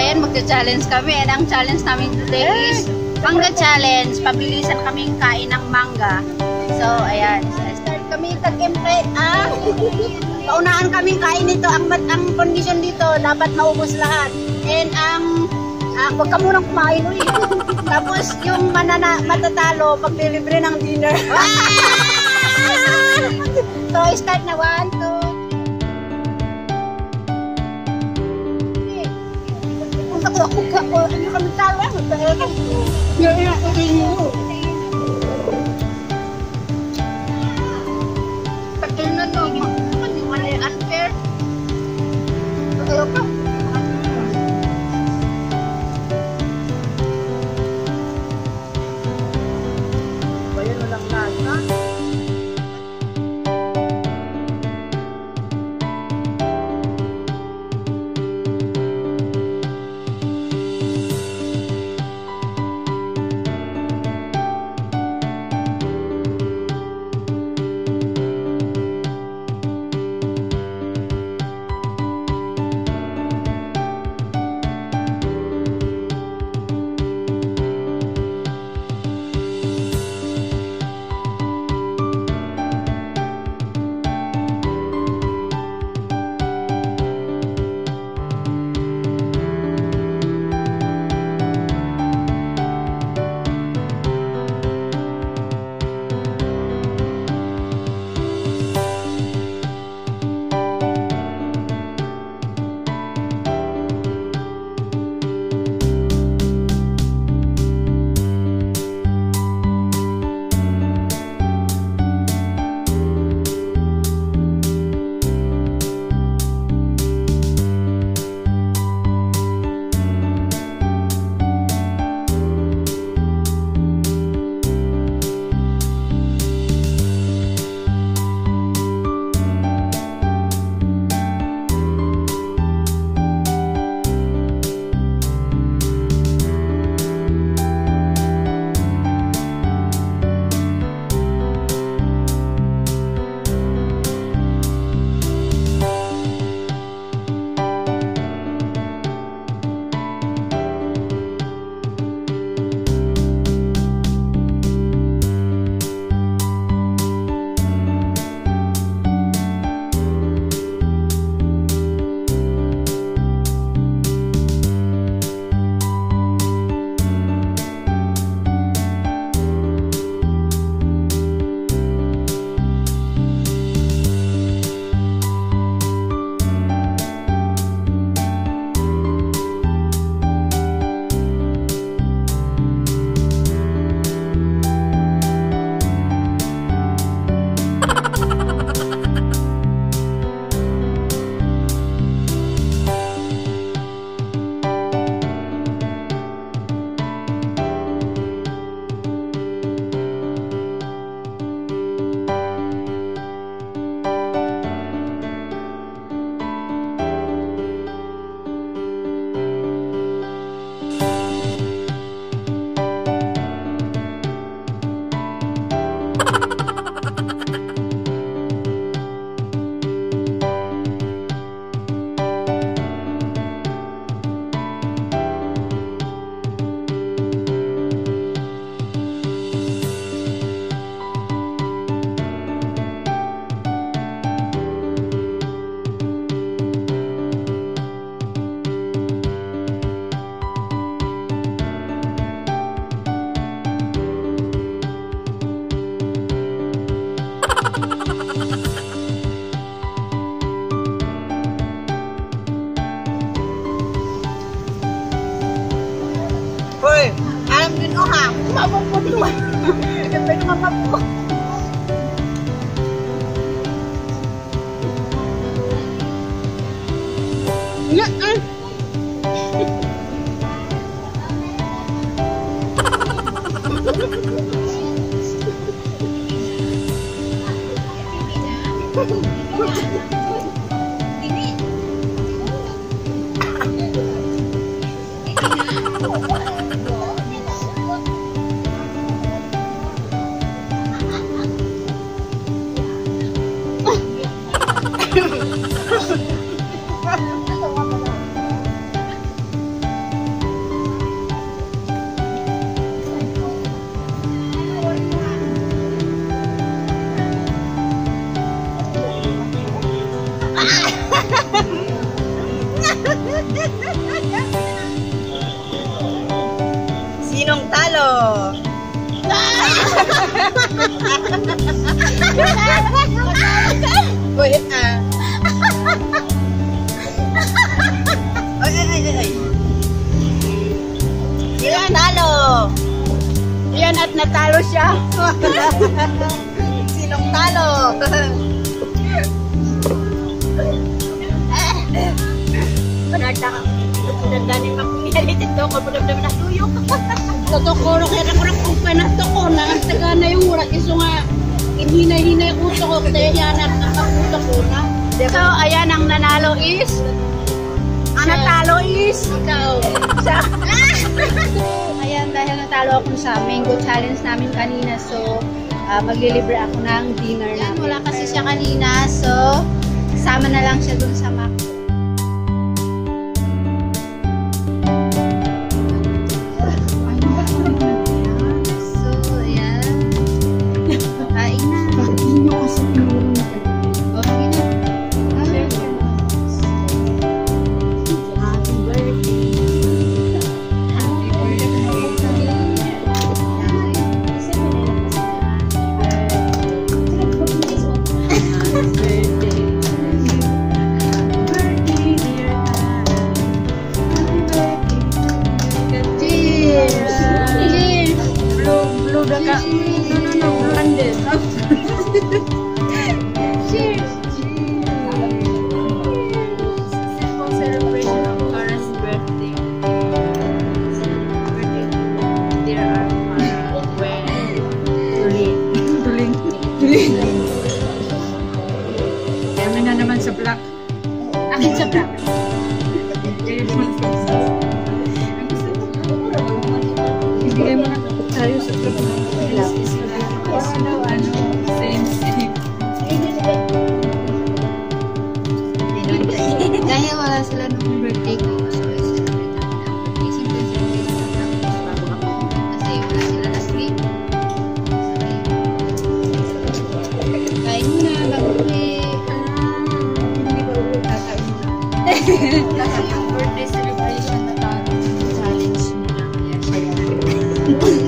ayan, magka-challenge kami. And ang challenge namin today is manga challenge. Pabilisan kaming kain ng manga. So, ayan. Start kami tag-impre. Paunahan kaming kain nito. Ang condition dito, dapat maubos lahat. And huwag ka munang kumain, uy. Tapos yung matatalo, paglilibre ng dinner. So, start na 1, 2. Ako kami talo. Pagkil na no, hindi wala unfair. Ayaw ka. Bayan mo lang nasa. Mapupuluan. Pwede mapapu. Wait, Ay. Yan, talo. Yan at natalo siya. Sinong talo? Panagdanin mapungyari dito ko. Panagdamin na tuyok. Totokoro kaya ako kung panato ko na ang taga na yung mura iso nga hinay-hinay uso ko kaya yan at nakaputo ko na. So ayan ang nanalo is ang natalo is ikaw. Ayan dahil natalo ako sa mango challenge namin kanina so maglilibre ako ng dinner namin. Wala kasi siya kanina so sama na lang siya dun sa McDo. Kami na naman sa black. Akin sa black. Ibigay mo na tayo sa black. Same. Dahil wala sila nung birthday ko, so i-celebrate namin ang birthday. Simple celebrate namin bago ako. Kasi wala sila last week. Kain mo na, bago-uwi. Hindi ba uwi kakain mo na? Kasi yung birthday celebration na tawag challenge mo na kaya siya.